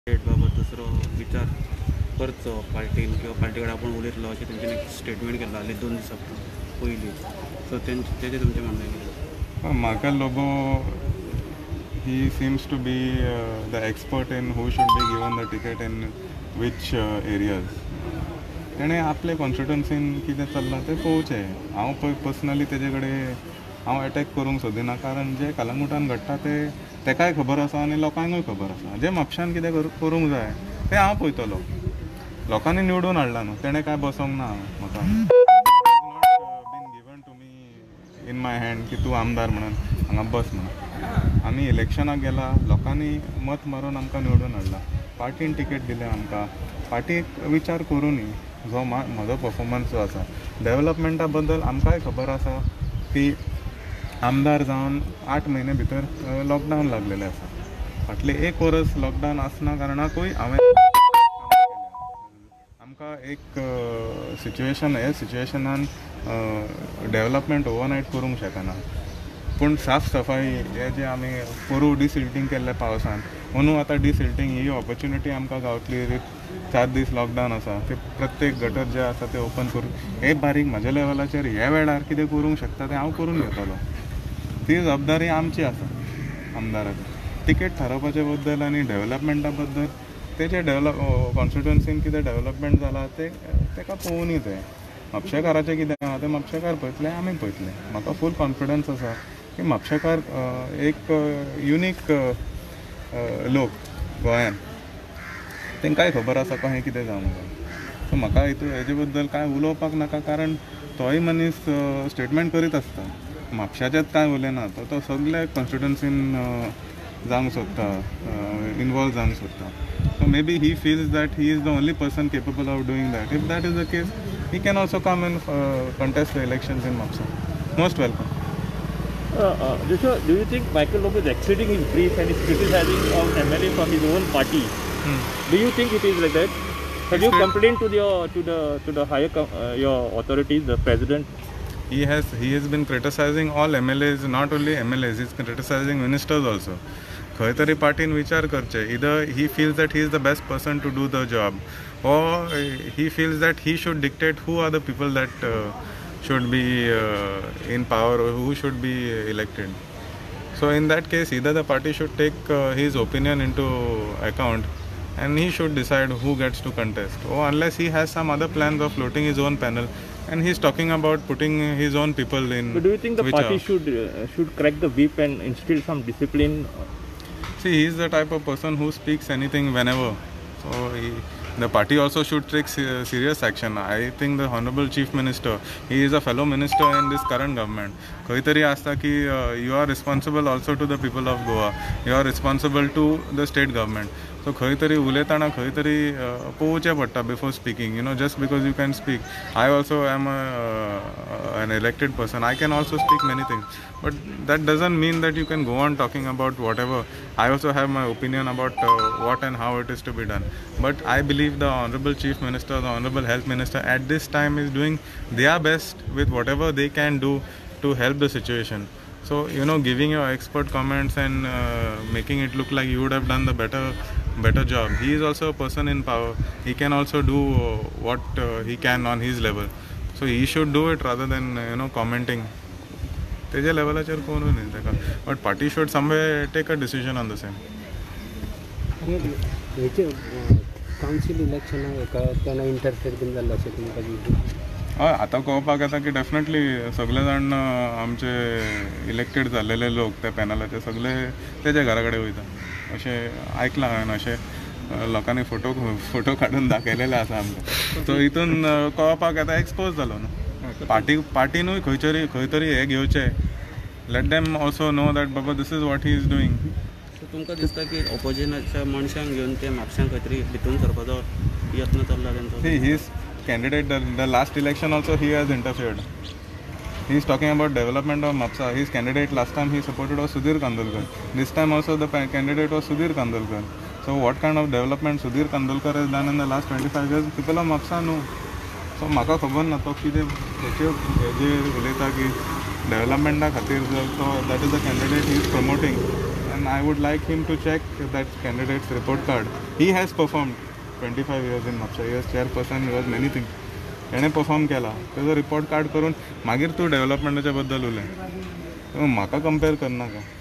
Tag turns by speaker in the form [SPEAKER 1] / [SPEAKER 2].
[SPEAKER 1] State बाबत दुसरो विचार करचो पार्टीन किंवा पार्टी कडेन आपूण उलयतलो अशें तेंच्यांनी एक स्टेटमेंट केल्लो आसली 2 दिसां पयलीं. सो तेजें तुमचें म्हणणें कितें?
[SPEAKER 2] Marco Lobo, he seems to be the expert in who should be given the ticket in which areas. तेणें आपले कॉन्स्टिट्युन्सीन कितें चल्लां तें पळोवचें. हांव पळय पर्सनली तेजे कडेन हांव अटॅक करूंक सोदिना, कारण जें कलंगुटान घडटा तें तेकाय खबर आसा आनी लोकांकूय खबर आसा. जें म्हापशान कितें करूंक जाय तें हांव पळयतलो. लोकांनी निवडून हाडला न्हू, तेणें काय बसोंक ना म्हाका. Been given to me in my hand की तूं आमदार म्हणून हांगा बस म्हणून. आमी इलेक्शनाक गेला, लोकांनी मत मारून आमकां निवडून हाडला. पार्टीन तिकेट दिलें आमकां. पार्टीक विचार करूं न्ही जो म्हजो परफॉर्मन्स जो आसा डेव्हलपमेंटा बद्दल आमकांय खबर आसा की आमदार जावन 8 म्हयने भितर लॉकडावन लागलेलें आसा. फाटले 1 वर्स लॉकडावन आसना कारणाकूय हांवें आमकां एक हे सिच्युएशनान डेव्हलपमेंट ओवरनायट करूंक शकना. पूण साफ सफाई हे जे आमी पोरू डिसिल्टींग केल्ले पावसान, म्हणून आतां डिसिल्टींग ही ऑपॉर्च्युनिटी आमकां गावतली. 4 दीस लॉकडावन आसा ते प्रत्येक गटर जे आसा ते ओपन करून हे बारीक म्हाज्या लेवलाचेर ह्या वेळार कितें करूंक शकता तें हांव करून घेतलो. ती जबाबदारी आमची आसा आमदाराची. तिकेट थारोवपाचे बद्दल आनी डेव्हलपमेंटा बद्दल तेजे कॉन्स्टिट्युन्सीन कितें डेव्हलपमेंट जाला तेका पळोवनूय जाय. म्हापशेकाराचें कितें आसा तें म्हापशेकार पळयतले, आमी पळयतले. म्हाका फूल कॉन्फिडन्स आसा की म्हापशेकार एक युनीक लोक गोंयान, तेंकांय खबर आसा कशें कितें जावंक जाय. सो म्हाका हेजे बद्दल कांय उलोवपाक नाका, कारण तोय मनीस स्टेटमेंट करीत आसता. म्हापशाचेंच कांय उलयना, तो सगळे कॉन्स्टिट्युन्सीन जावंक सोदता, इनवॉल्व जावंक सोदता. So maybe he feels that he is the only person capable of doing that. If that is the case, he can also come and contest the elections in Mapsa. Most welcome.
[SPEAKER 3] Joshua, do you think Michael Lobo is exceeding his brief and is criticizing an MLA from his own party? Do you think it is like that? Have you complained to the higher your authorities, the president?
[SPEAKER 2] He has been criticizing all MLAs, not only MLAs. He's criticizing ministers also. खंय तरी पार्टीन विचार करचे. Either he feels that he is the best person to do the job, or he feels that he should dictate who are the people that should be in power or who should be elected. So in that case, either the party should take his opinion into account and he should decide who gets to contest, or unless he has some other plans of floating his own panel and he's talking about putting his own people in.
[SPEAKER 3] But do you think the party should crack the whip and instill some discipline?
[SPEAKER 2] See, he is the type of person who speaks anything whenever. So the party also should take serious action. I think the Honorable Chief Minister, he is a fellow minister in this current government. खंय तरी आसता की you are responsible also to the people of Goa. You are responsible to the state government. So खंय तरी उलयतना खंय तरी पळोवचें पडटा before speaking. Just because you can speak. I also am an elected person. I can also speak many things. But that doesn't mean that you can go on talking about whatever. I also have my opinion about what and how it is to be done. But I believe the Honorable Chief Minister, the Honorable Health Minister at this time is doing their best with whatever they can do to help the situation. So, giving your expert comments and making it look like you would have done the better job. He is also a person in power. He can also do what he can on his level. So he should do it rather than commenting. तेजे लेवलाचेर कोण न्ही ताका. But party should someway take a decision on the same.
[SPEAKER 4] Council इलेक्शनाक तेन्ना interfere been जाल्लो अशें तुमकां दिसता?
[SPEAKER 2] हय, आतां कळपाक येता की डेफिनेटली सगळे जाण आमचे इलेक्टेड जाल्लेले लोक त्या पॅनलाचे सगळे तेजे घरा कडेन वयता अशें आयकलां हांवें. अशें लोकांनी फोटो काडून दाखयलेले आसा आमकां. सो हितून कळपाक येता एक्सपोज जालो न्हू. पार्टीनूय खंय तरी हे घेवचे. Let them also know that बाबा this is what he is doing.
[SPEAKER 1] So तुमकां दिसता की ऑपोजिशनाच्या मनशांक घेवन ते म्हापशांक खंय तरी भितून सरपाचो यत्न चल्ला तेंचो?
[SPEAKER 2] He is candidate the last election also he has interfered. He is talking about development of Mapsa. His candidate last time he supported was Sudhir Kandolkar. This time also the candidate was Sudhir Kandolkar. So what kind of development Sudhir Kandolkar has done in the last 25 years? People of Mapsa know. So म्हाका खबर ना तो कितें हेजे उलयता की डेव्हलपमेंटा खातीर जर तो that is the candidate he is promoting and I would like him to check that candidate's report card. He has performed 25 years in Mapusa. He was chairperson, he was many things. ताणें परफॉर्म केला. तेजो report card करून मागीर तूं डेव्हलपमेंटाच्या बद्दल उलय. म्हाका compare करनाका.